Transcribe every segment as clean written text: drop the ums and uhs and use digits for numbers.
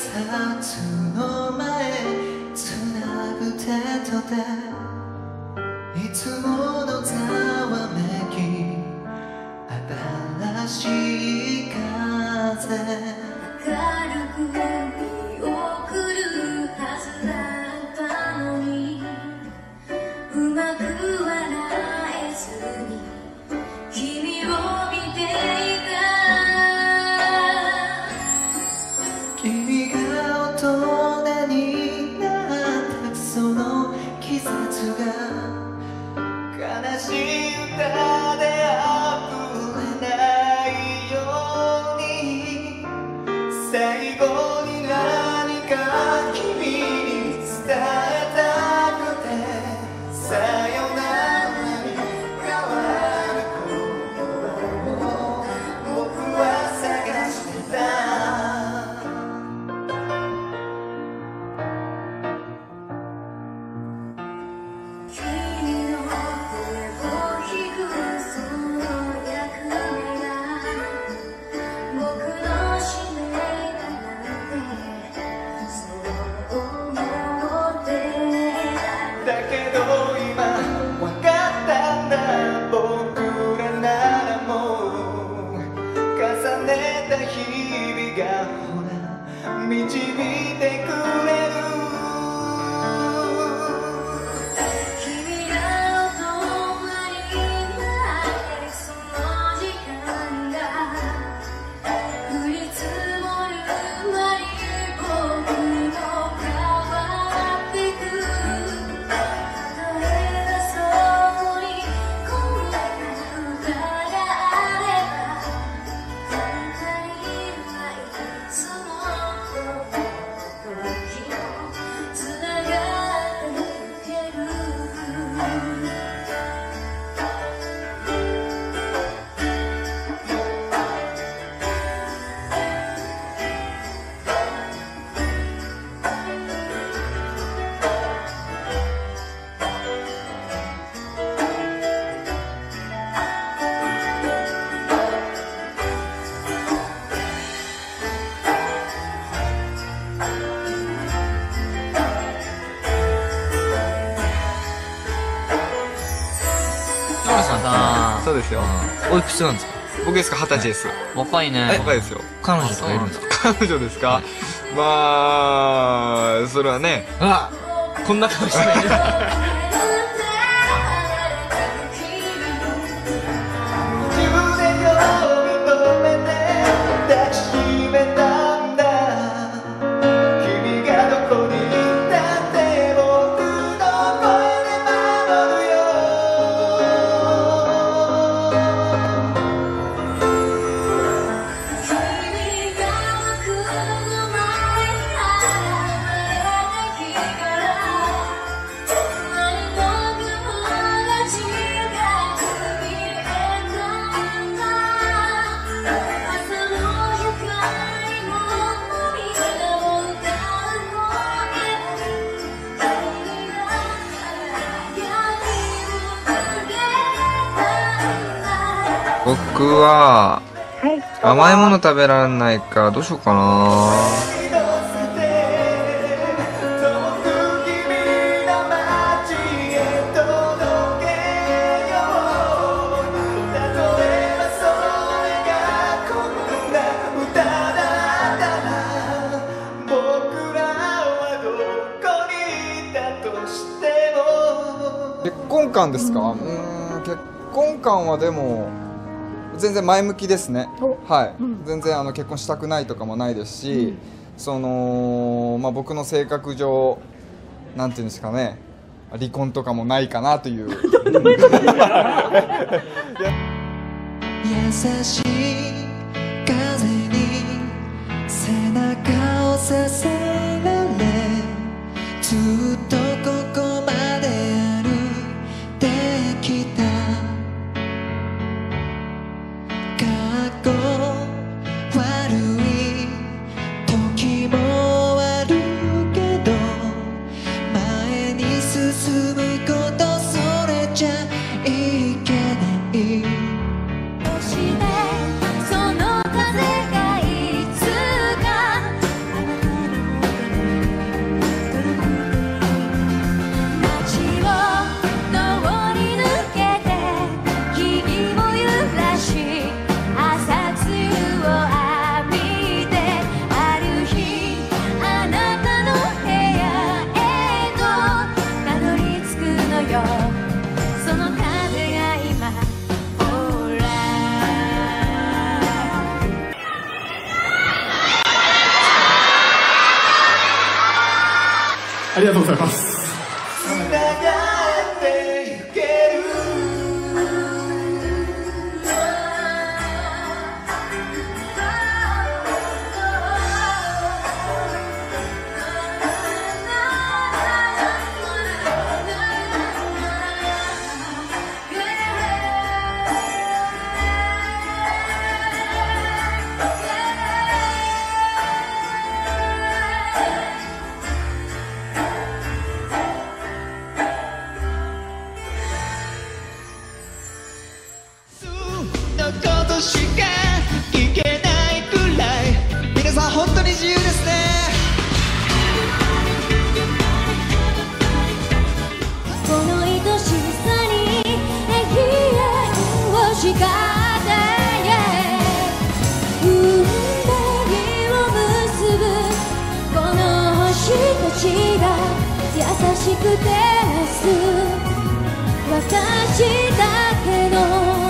察の前つなぐ手と手いつものざわめき新しい風明るく見送るはずだったのにうまく笑えずに君を見ていた君が大人になったその季節が悲しい歌で溢れないように最後に何か君に伝えたくてさよならに変わることを僕は探してた君の声を聞くその役目が僕の使命だなんてそう思ってだけど今わかったんだ僕らならもう重ねた日々がほら導いてくれる君が大人になってその時間が降り積もる間に僕も変わってく例えばそこにこんな歌があればあなたにはいつもこの時もつながってゆける田村さん、 そうですよ。 おいくつなんですか？ 僕ですか、20歳です。 若いね。 若いですよ。 彼女とかいるんですか？ 彼女ですか？まあ、それはね。 あ、こんな顔してない。 自分で呼び止めて抱きしめたんだ君がどこにいたって僕の声で守るよ君が僕の前に現れた日から何もかもが違く見えたんだ朝の光も涙を歌う声君が闇を告げたんだ僕は、甘いもの食べられないから、どうしようかな。 結婚観ですか？結婚観はでも全然前向きですね。はい、全然結婚したくないとかもないですし、その僕の性格上なんていうんですかね、離婚とかもないかなという。 優しい風に背中をさせられずっとここまで歩いてきた過去悪い時もあるけど前に進むことそれじゃいけないそしてその風がいつかありがとうございます。 つながってゆけることしかいけないくらい皆さん本当に自由ですね。 この愛しさに永遠を誓って運命を結ぶこの星たちが優しく照らす私だけの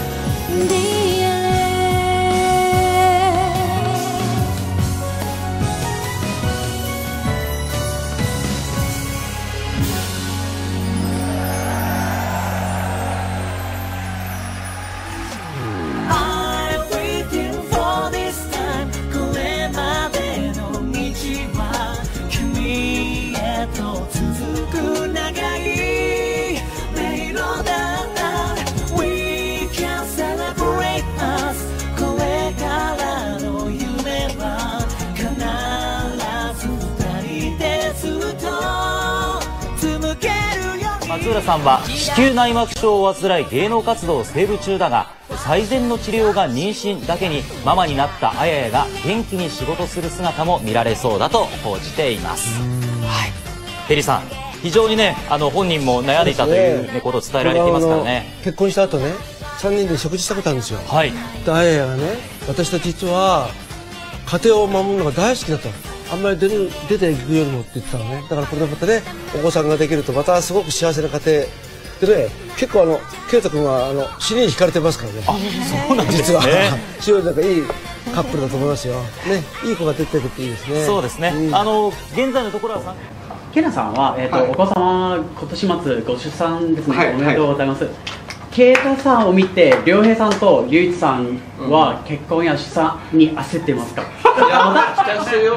松浦さんは子宮内膜症を患い芸能活動をセーブ中だが最善の治療が妊娠だけにママになったあややが元気に仕事する姿も見られそうだと報じています。はい、ペリーさん非常にね本人も悩んでいたという、ことを伝えられていますからね。 結婚した後ね3人で食事したことあるんですよ。 はい。 であややがね私たち実は家庭を守るのが大好きだったの。あんまり出ていくよりもって言ってたのね。だからこれでまたねお子さんができるとまたすごく幸せな家庭でね結構圭太君は尻に惹かれてますからね。 あ、そうなんですね。 実は非常になんかいいカップルだと思いますよ。ね、いい子が出てるっていいですね。 そうですね。現在のところはケナさんはお子様今年末ご出産ですね。おめでとうございます。圭太さんを見て良平さんと隆一さんは結婚や出産に焦っていますか？ いや、また期待してるよ。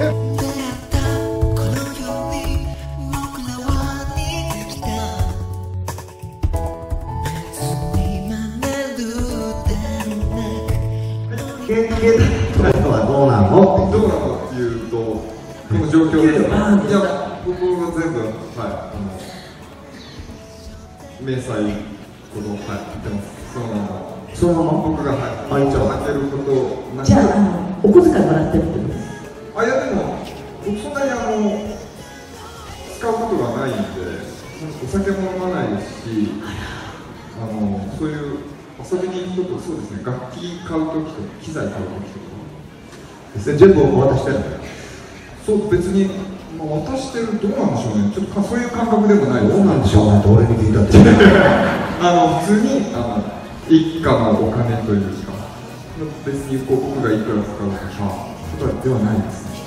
はどうなのっていうと、この状況ですね。いや、僕は全部、明細この、言ってます。そのまま僕が、毎日を開けることなく。じゃあ、お小遣いもらってるってことですか？いや、でも、僕そんなに使うことがないんで、お酒も飲まないですし、そういう遊びに行くと、そうですね、楽器買うときとか、機材買うときとか。全部お渡してるんだよ。そう、別に、渡してる、どうなんでしょうね。ちょっとそういう感覚でもないです。どうなんでしょうねって俺に聞いたって。普通に、一家のお金というか、別に僕がいくら使うとか、とかではないですね。